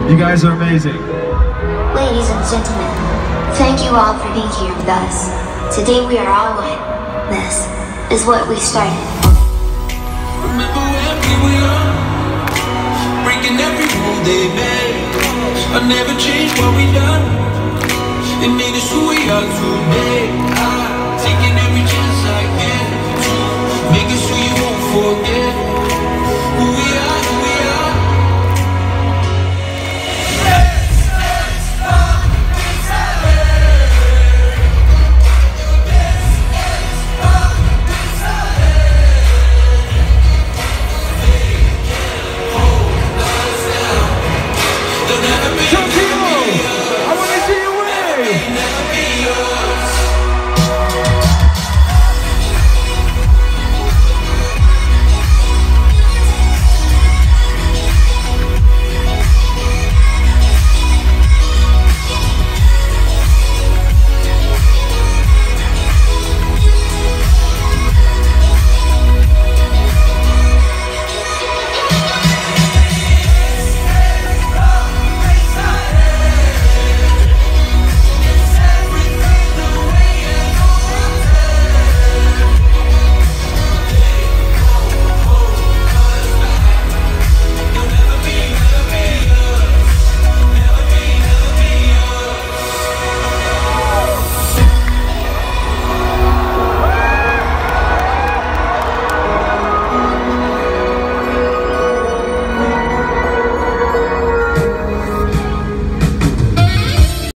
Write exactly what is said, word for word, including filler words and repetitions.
You guys are amazing. Ladies and gentlemen, thank you all for being here with us. Today we are all one. This is what we started. Remember when we were young, breaking every rule they made. I never changed what we done. It made us who we are today. I'm taking every chance I get to make us who you won't forget. Who we are, who we are. Come